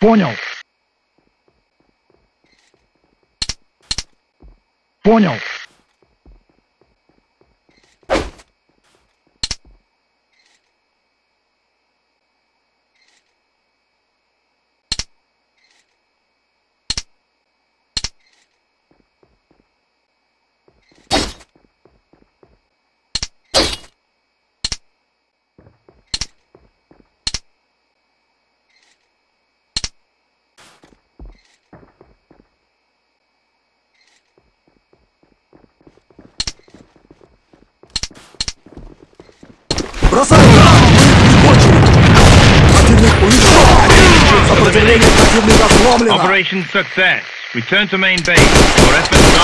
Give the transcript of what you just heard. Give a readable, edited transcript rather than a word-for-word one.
Понял. Понял. Бросай! Противник уничтожен! Сопротивление противника сломлено! Operation success. Return to main base. Your efforts